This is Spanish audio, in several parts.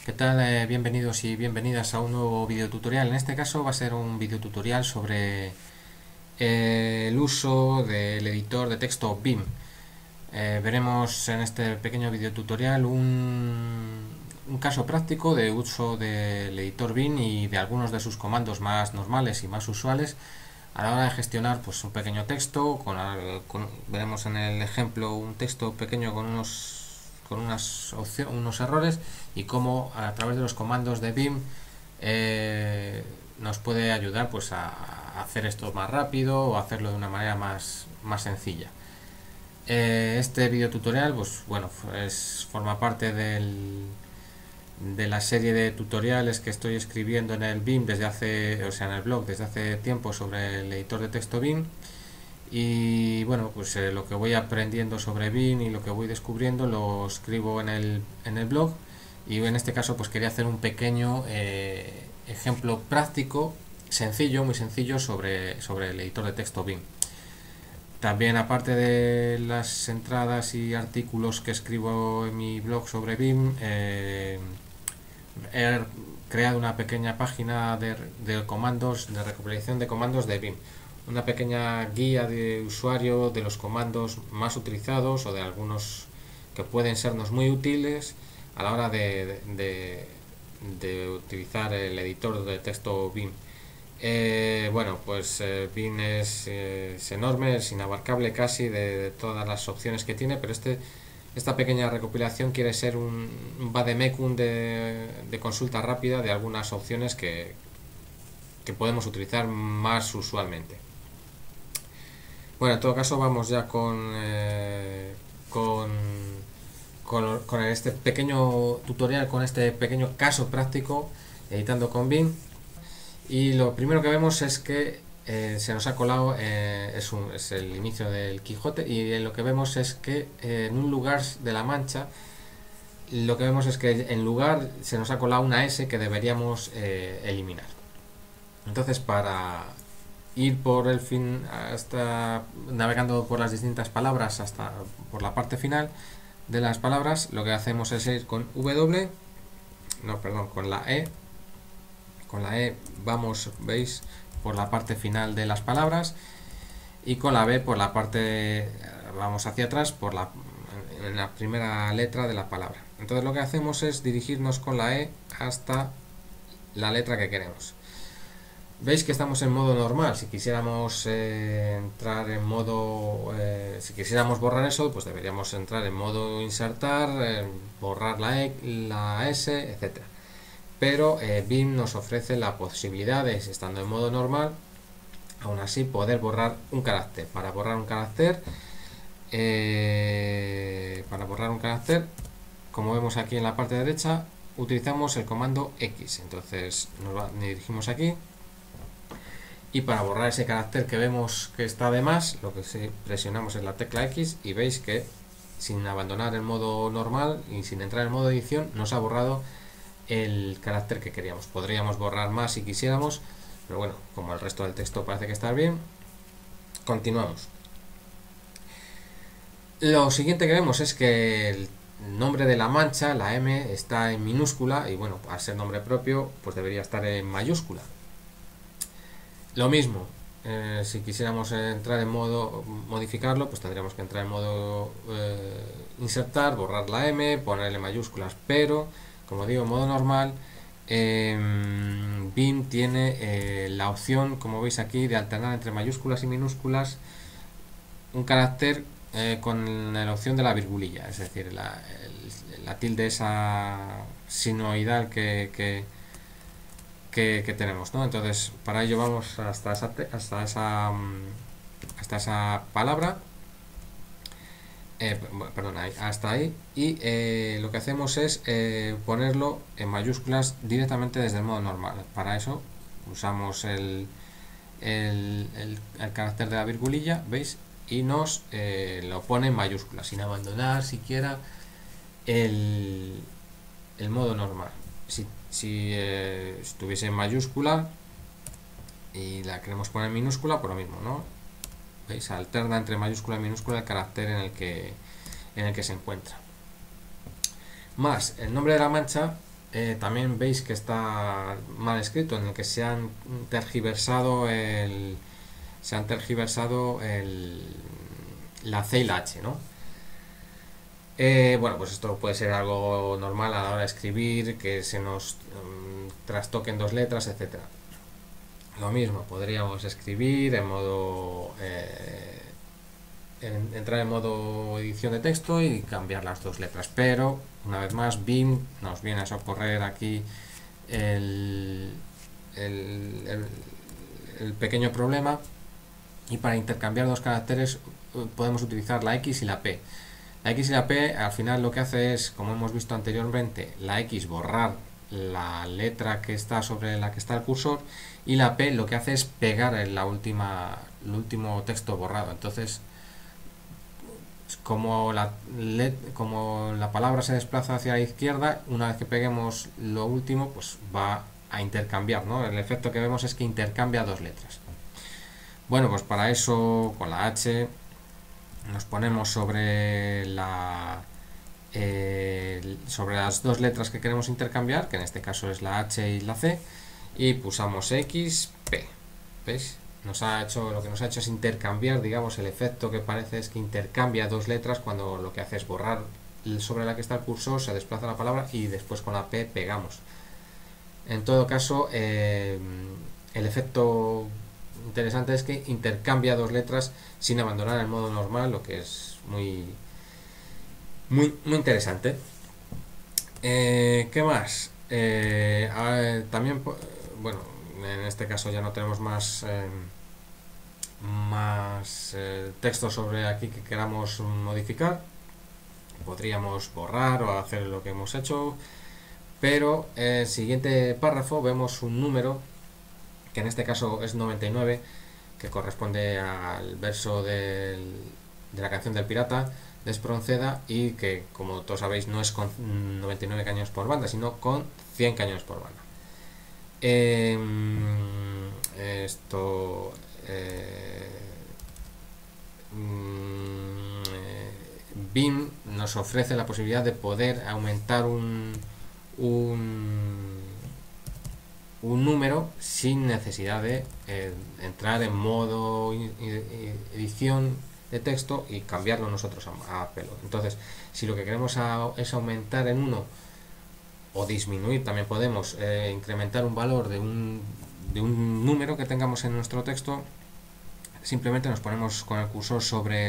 ¿Qué tal? Bienvenidos y bienvenidas a un nuevo video tutorial. En este caso va a ser un video tutorial sobre el uso del editor de texto Vim. Veremos en este pequeño video tutorial un caso práctico de uso del editor Vim y de algunos de sus comandos más normales y más usuales a la hora de gestionar pues, un pequeño texto. Veremos en el ejemplo un texto pequeño con unos errores y cómo a través de los comandos de Vim nos puede ayudar pues a hacer esto más rápido o hacerlo de una manera más sencilla. Este video tutorial pues bueno, forma parte de la serie de tutoriales que estoy escribiendo en el Vim en el blog desde hace tiempo sobre el editor de texto Vim. Y bueno, pues lo que voy aprendiendo sobre Vim y lo que voy descubriendo lo escribo en el blog. Y en este caso pues quería hacer un pequeño ejemplo práctico, muy sencillo sobre el editor de texto Vim. También, aparte de las entradas y artículos que escribo en mi blog sobre Vim, he creado una pequeña página de comandos, de recopilación de comandos de Vim. Una pequeña guía de usuario de los comandos más utilizados o de algunos que pueden sernos muy útiles a la hora de utilizar el editor de texto Vim. Vim es enorme, es inabarcable casi de todas las opciones que tiene, pero esta pequeña recopilación quiere ser un vademecum de consulta rápida de algunas opciones que podemos utilizar más usualmente. Bueno, en todo caso vamos ya con este pequeño tutorial, con este pequeño caso práctico editando con Vim. Y lo primero que vemos es que se nos ha colado, es el inicio del Quijote, y lo que vemos es que en un lugar de la Mancha, lo que vemos es que en lugar se nos ha colado una S que deberíamos eliminar. Entonces, para ir por el fin, hasta navegando por las distintas palabras hasta por la parte final de las palabras, lo que hacemos es ir con con la E. Con la E vamos, veis, por la parte final de las palabras, y con la B por la parte, vamos hacia atrás en la primera letra de la palabra. Entonces lo que hacemos es dirigirnos con la E hasta la letra que queremos. Veis que estamos en modo normal. Si quisiéramos entrar en modo, si quisiéramos borrar eso, pues deberíamos entrar en modo insertar, borrar la S, etcétera. Pero Vim nos ofrece la posibilidad de, estando en modo normal, aún así poder borrar un carácter. Para borrar un carácter, como vemos aquí en la parte derecha, utilizamos el comando X. Entonces nos dirigimos aquí, y para borrar ese carácter que vemos que está de más, lo que presionamos es la tecla X, y veis que sin abandonar el modo normal y sin entrar en modo edición nos ha borrado el carácter que queríamos. Podríamos borrar más si quisiéramos, pero bueno, como el resto del texto parece que está bien, continuamos. Lo siguiente que vemos es que el nombre de la mancha, la M, está en minúscula, y bueno, al ser nombre propio pues debería estar en mayúscula. Lo mismo, si quisiéramos entrar en modo modificarlo, pues tendríamos que entrar en modo insertar, borrar la M, ponerle mayúsculas, pero como digo, en modo normal, Vim tiene la opción, como veis aquí, de alternar entre mayúsculas y minúsculas un carácter con la opción de la virgulilla, es decir, la tilde esa sinoidal que tenemos, ¿no? Entonces, para ello vamos hasta esa palabra, hasta ahí, y lo que hacemos es ponerlo en mayúsculas directamente desde el modo normal. Para eso usamos el carácter de la virgulilla, ¿veis? Y nos lo pone en mayúsculas, sin abandonar siquiera el modo normal. Si estuviese en mayúscula y la queremos poner en minúscula, por lo mismo, ¿no? ¿Veis? Alterna entre mayúscula y minúscula el carácter en el que se encuentra. Más el nombre de la mancha, también veis que está mal escrito, en el que se han tergiversado la C y la H, ¿no? Bueno, pues esto puede ser algo normal a la hora de escribir, que se nos trastoquen dos letras, etcétera. Lo mismo, podríamos escribir en modo entrar en modo edición de texto y cambiar las dos letras, pero una vez más BIM nos viene a socorrer aquí el, el, el pequeño problema, y para intercambiar dos caracteres podemos utilizar la X y la P. La X y la P al final lo que hace es, como hemos visto anteriormente, la X borrar la letra que está sobre la que está el cursor, y la P lo que hace es pegar el último texto borrado. Entonces, como la palabra se desplaza hacia la izquierda, una vez que peguemos lo último, pues va a intercambiar, ¿no? El efecto que vemos es que intercambia dos letras. Bueno, pues para eso, con la H, nos ponemos sobre sobre las dos letras que queremos intercambiar, que en este caso es la H y la C, y pulsamos X, P. ¿Veis? Lo que nos ha hecho es intercambiar, digamos, el efecto que parece es que intercambia dos letras, cuando lo que hace es borrar sobre la que está el cursor, se desplaza la palabra y después con la P pegamos. En todo caso, el efecto interesante es que intercambia dos letras sin abandonar el modo normal, lo que es muy interesante. ¿Qué más? También, bueno, en este caso ya no tenemos más texto sobre aquí que queramos modificar. Podríamos borrar o hacer lo que hemos hecho, pero en el siguiente párrafo vemos un número, que en este caso es 99, que corresponde al verso de la canción del pirata de Espronceda, y que, como todos sabéis, no es con 99 cañones por banda, sino con 100 cañones por banda. Esto BIM nos ofrece la posibilidad de poder aumentar un número sin necesidad de entrar en modo edición de texto y cambiarlo nosotros a pelo. Entonces, si lo que queremos es aumentar en 1 o disminuir, también podemos incrementar un valor de un número que tengamos en nuestro texto. Simplemente nos ponemos con el cursor sobre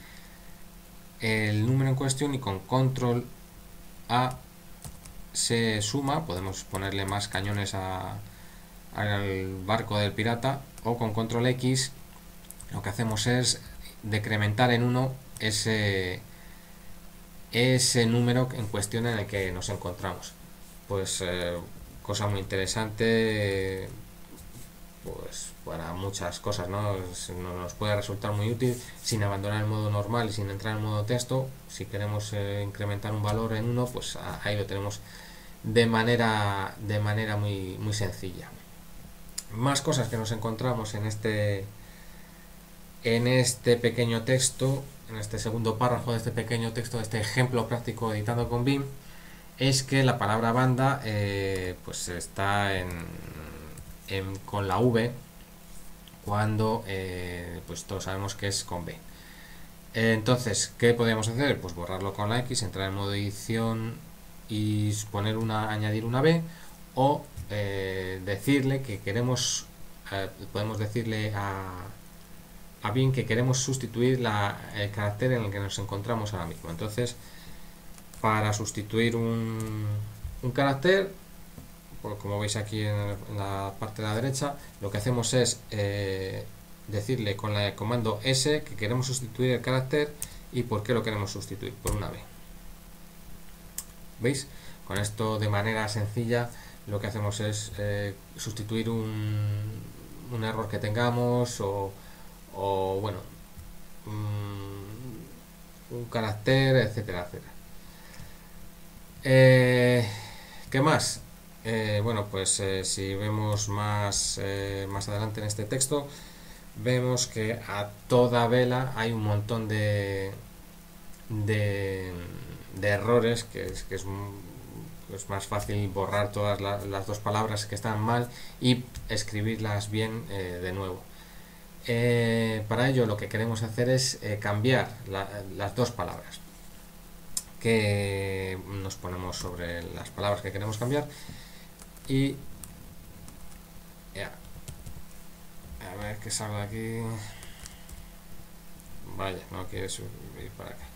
el número en cuestión y con control A se suma. Podemos ponerle más cañones al barco del pirata, o con control X lo que hacemos es decrementar en 1 ese número en cuestión en el que nos encontramos. Pues cosa muy interesante, pues para muchas cosas, ¿no? Nos puede resultar muy útil sin abandonar el modo normal y sin entrar en modo texto. Si queremos incrementar un valor en 1, pues ahí lo tenemos de manera muy sencilla. Más cosas que nos encontramos en este pequeño texto, en este segundo párrafo de este pequeño texto, de este ejemplo práctico editando con BIM, es que la palabra banda pues está con la V, cuando pues todos sabemos que es con B. Entonces, ¿qué podríamos hacer? Pues borrarlo con la X, entrar en modo edición y añadir una B, o decirle que queremos, podemos decirle a BIM que queremos sustituir el carácter en el que nos encontramos ahora mismo. Entonces, para sustituir un carácter, pues como veis aquí en la parte de la derecha, lo que hacemos es decirle con el comando S que queremos sustituir el carácter y por qué lo queremos sustituir, por una B. ¿Veis? Con esto, de manera sencilla, lo que hacemos es sustituir un error que tengamos, o bueno, un carácter, etcétera, etcétera. ¿Qué más? Bueno, pues si vemos más adelante en este texto, vemos que a toda vela hay un montón de errores que es más fácil borrar todas las dos palabras que están mal y escribirlas bien de nuevo. Para ello lo que queremos hacer es cambiar las dos palabras, que nos ponemos sobre las palabras que queremos cambiar y a ver qué salgo de aquí. Vaya, no quiere subir para acá.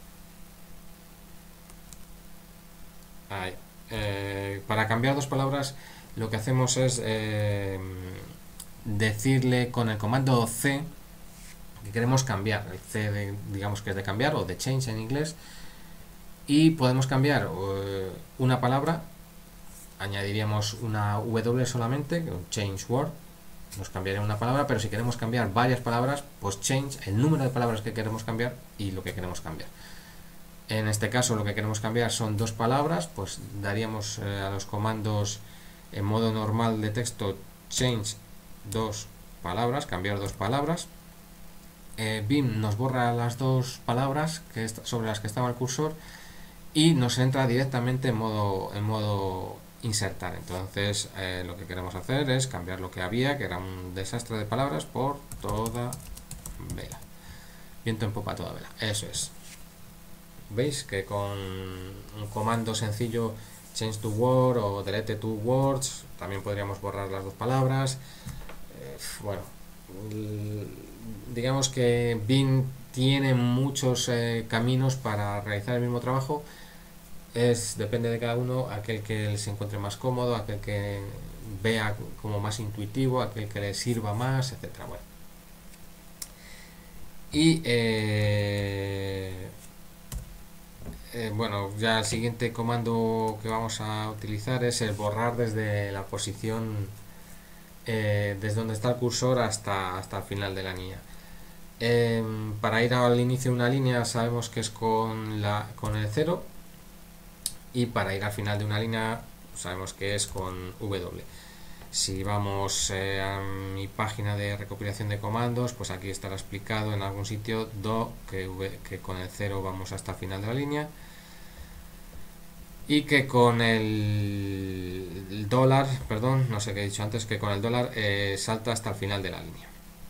Ahí. Para cambiar dos palabras lo que hacemos es decirle con el comando C que queremos cambiar. El C digamos que es de cambiar o de change en inglés. Y podemos cambiar una palabra, añadiríamos una W solamente, un change word, nos cambiaría una palabra, pero si queremos cambiar varias palabras, pues change el número de palabras que queremos cambiar y lo que queremos cambiar. En este caso lo que queremos cambiar son dos palabras, pues daríamos a los comandos en modo normal de texto change dos palabras, cambiar dos palabras. Vim nos borra las dos palabras sobre las que estaba el cursor y nos entra directamente en modo insertar. Entonces lo que queremos hacer es cambiar lo que había, que era un desastre de palabras, por toda vela. Viento en popa toda vela. Eso es. ¿Veis que con un comando sencillo, change to word o delete two words, también podríamos borrar las dos palabras? Bueno, digamos que Vim tiene muchos caminos para realizar el mismo trabajo. Depende de cada uno, aquel que se encuentre más cómodo, aquel que vea como más intuitivo, aquel que le sirva más, etcétera. Bueno. Y bueno, ya el siguiente comando que vamos a utilizar es el borrar desde la posición desde donde está el cursor hasta el final de la línea. Para ir al inicio de una línea sabemos que es con el 0, y para ir al final de una línea sabemos que es con W. Si vamos a mi página de recopilación de comandos, pues aquí estará explicado en algún sitio que con el 0 vamos hasta el final de la línea, y que con el dólar, perdón, no sé qué he dicho antes, que con el dólar salta hasta el final de la línea.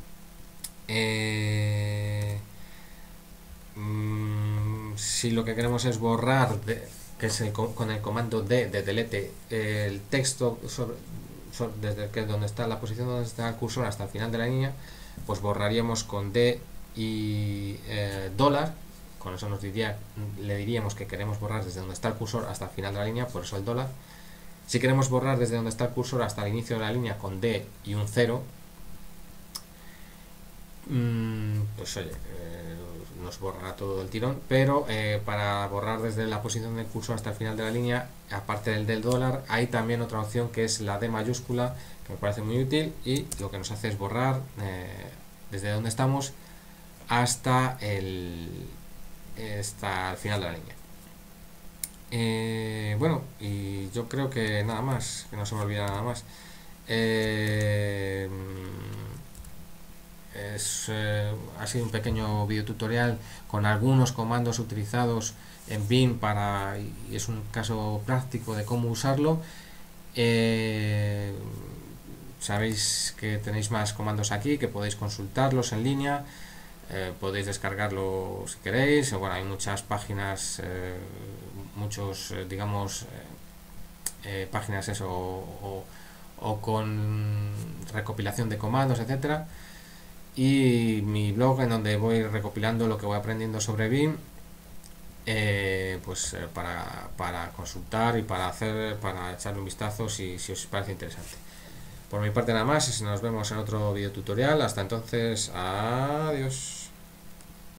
Si lo que queremos es borrar, que es con el comando D de delete, el texto desde donde está la posición donde está el cursor hasta el final de la línea, pues borraríamos con D y dólar. Con eso le diríamos que queremos borrar desde donde está el cursor hasta el final de la línea, por eso el dólar. Si queremos borrar desde donde está el cursor hasta el inicio de la línea con D y un 0, pues oye, nos borrará todo el tirón. Pero para borrar desde la posición del cursor hasta el final de la línea, aparte del dólar, hay también otra opción que es la D mayúscula, que me parece muy útil, y lo que nos hace es borrar desde donde estamos hasta el final de la línea. Bueno, y yo creo que nada más, que no se me olvida nada más. Ha sido un pequeño video tutorial con algunos comandos utilizados en Vim y es un caso práctico de cómo usarlo. Sabéis que tenéis más comandos aquí, que podéis consultarlos en línea. Podéis descargarlo si queréis. Bueno, hay muchas páginas, digamos, páginas o con recopilación de comandos, etcétera. Y mi blog, en donde voy recopilando lo que voy aprendiendo sobre Vim, pues para consultar y para echarle un vistazo si os parece interesante. Por mi parte nada más, nos vemos en otro video tutorial. Hasta entonces, adiós.